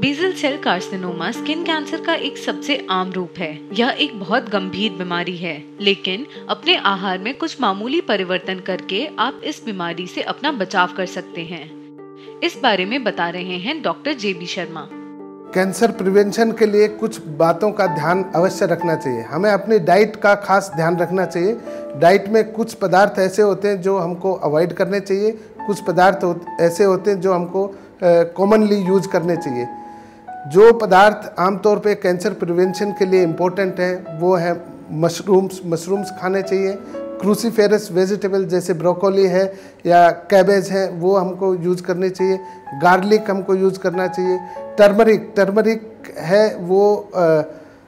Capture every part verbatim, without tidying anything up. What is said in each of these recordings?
Basal cell carcinoma skin cancer का एक सबसे आम रूप है। यह एक बहुत गंभीर बीमारी है, लेकिन अपने आहार में कुछ मामूली परिवर्तन करके आप इस बीमारी से अपना बचाव कर सकते हैं। इस बारे में बता रहे हैं doctor J B Sharma. Cancer prevention के लिए कुछ बातों का ध्यान अवश्य रखना चाहिए। हमें अपनी डाइट का खास ध्यान रखना चाहिए। डाइट में कुछ पदार्थ ऐसे होते हैं जो हमको अवॉइड करने चाहिए, कुछ पदार्थ ऐसे होते हैं जो हमको कॉमनली यूज करने चाहिए। जो पदार्थ आमतौर पे कैंसर प्रिवेंशन के लिए इम्पोर्टेंट है वो है मशरूम्स मशरूम्स खाने चाहिए। क्रूसीफेरस वेजिटेबल जैसे ब्रोकोली है या कैबेज है वो हमको यूज़ करनी चाहिए। गार्लिक हमको यूज़ करना चाहिए। टर्मरिक टर्मरिक है वो आ,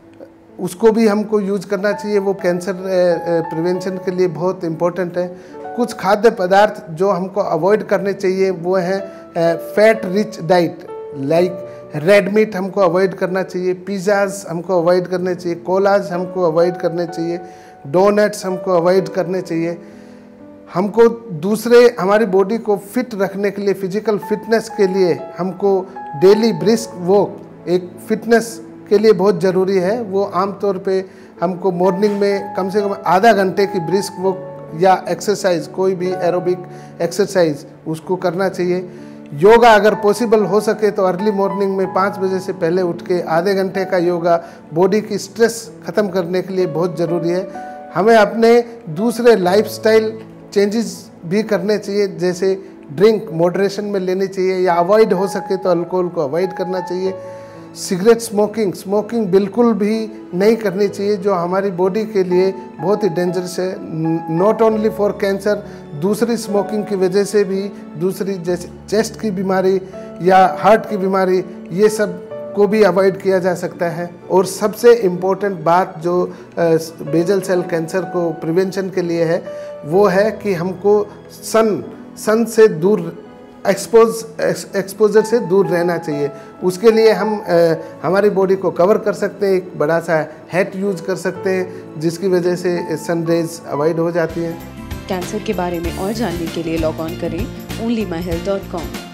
उसको भी हमको यूज़ करना चाहिए। वो कैंसर प्रिवेंशन के लिए बहुत इम्पोर्टेंट है। कुछ खाद्य पदार्थ जो हमको अवॉइड करने चाहिए वो है fat rich diet, like red meat हमको अवॉइड करना चाहिए, पिज़्ज़ाज हमको अवॉइड करने चाहिए, कोलाज हमको अवॉइड करने चाहिए, डोनट्स हमको अवॉइड करने चाहिए। हमको दूसरे हमारी बॉडी को फिट रखने के लिए, फिजिकल फिटनेस के लिए हमको डेली ब्रिस्क वॉक एक फिटनेस के लिए बहुत ज़रूरी है। वो आमतौर पे हमको मॉर्निंग में कम से कम आधा घंटे की ब्रिस्क वॉक या एक्सरसाइज, कोई भी एरोबिक एक्सरसाइज उसको करना चाहिए। योगा अगर पॉसिबल हो सके तो अर्ली मॉर्निंग में पाँच बजे से पहले उठ के आधे घंटे का योगा बॉडी की स्ट्रेस ख़त्म करने के लिए बहुत ज़रूरी है। हमें अपने दूसरे लाइफस्टाइल चेंजेस भी करने चाहिए, जैसे ड्रिंक मॉडरेशन में लेनी चाहिए या अवॉइड हो सके तो अल्कोहल को अवॉइड करना चाहिए। सिगरेट स्मोकिंग स्मोकिंग बिल्कुल भी नहीं करनी चाहिए, जो हमारी बॉडी के लिए बहुत ही डेंजरस है। नॉट ओनली फॉर कैंसर, दूसरी स्मोकिंग की वजह से भी दूसरी जैसे चेस्ट की बीमारी या हार्ट की बीमारी, ये सब को भी अवॉइड किया जा सकता है। और सबसे इम्पोर्टेंट बात जो बेसल सेल कैंसर को प्रिवेंशन के लिए है वो है कि हमको सन सन से दूर एक्सपोज एक्सपोजर से दूर रहना चाहिए। उसके लिए हम आ, हमारी बॉडी को कवर कर सकते हैं, एक बड़ा सा हैट यूज कर सकते हैं जिसकी वजह से सन रेज अवॉइड हो जाती हैं। कैंसर के बारे में और जानने के लिए लॉग ऑन करें only my health dot com.